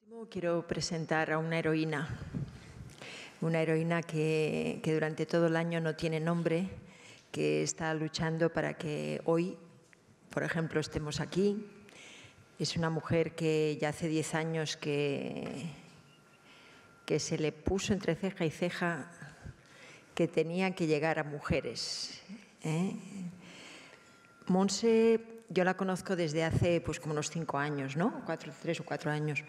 Quiero presentar a una heroína que durante todo el año no tiene nombre, que está luchando para que hoy, por ejemplo, estemos aquí. Es una mujer que ya hace 10 años que se le puso entre ceja y ceja que tenía que llegar a mujeres. Montse, yo la conozco desde hace como unos 5 años, ¿no? 3 o 4 años.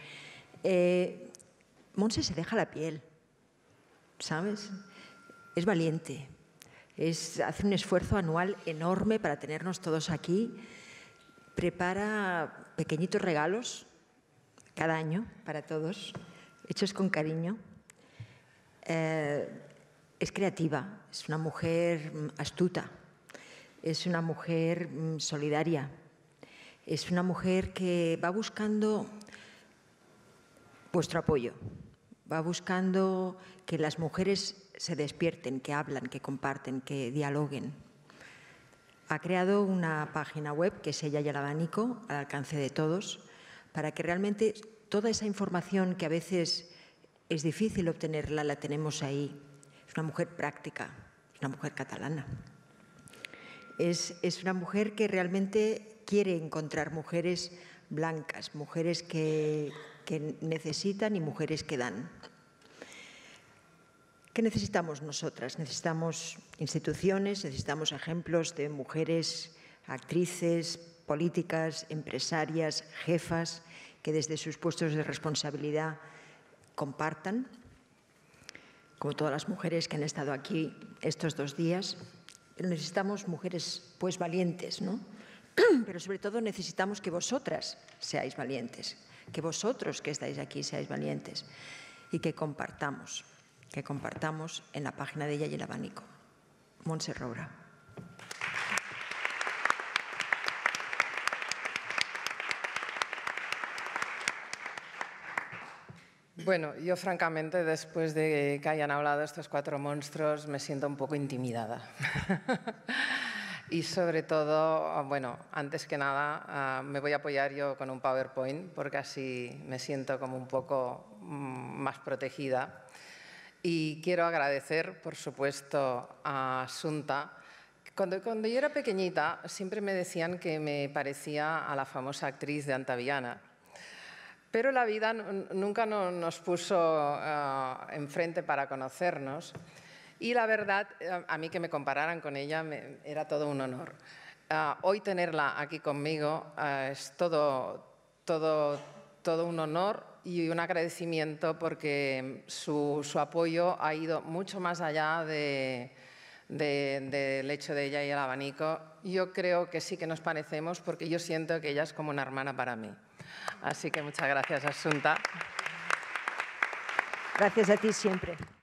Montse se deja la piel, ¿sabes? Es valiente, hace un esfuerzo anual enorme para tenernos todos aquí, prepara pequeñitos regalos cada año para todos, hechos con cariño. Es creativa, es una mujer astuta, es una mujer solidaria, es una mujer que va buscando vuestro apoyo, va buscando que las mujeres se despierten, que hablan, que comparten, que dialoguen. Ha creado una página web que es Ella y el abanico, al alcance de todos, para que realmente toda esa información que a veces es difícil obtenerla, la tenemos ahí. Es una mujer práctica, es una mujer catalana. Es una mujer que realmente quiere encontrar mujeres blancas, mujeres que necesitan y mujeres que dan. ¿Qué necesitamos nosotras? Necesitamos instituciones, necesitamos ejemplos de mujeres, actrices, políticas, empresarias, jefas, que desde sus puestos de responsabilidad compartan, como todas las mujeres que han estado aquí estos 2 días. Pero necesitamos mujeres valientes, ¿no? Pero sobre todo necesitamos que vosotras seáis valientes, que vosotros que estáis aquí seáis valientes y que compartamos en la página de Ella y el abanico. Montse Roura. Bueno, yo francamente, después de que hayan hablado estos 4 monstruos, me siento un poco intimidada. Y sobre todo, bueno, antes que nada, me voy a apoyar yo con un PowerPoint, porque así me siento como un poco más protegida. Y quiero agradecer, por supuesto, a Assunta. Cuando yo era pequeñita, siempre me decían que me parecía a la famosa actriz de Antaviana. Pero la vida nunca nos puso enfrente para conocernos. Y la verdad, a mí que me compararan con ella era todo un honor. Hoy tenerla aquí conmigo es todo un honor y un agradecimiento, porque su apoyo ha ido mucho más allá del hecho de Ella y el abanico. Yo creo que sí que nos parecemos, porque yo siento que ella es como una hermana para mí. Así que muchas gracias, Assunta. Gracias a ti siempre.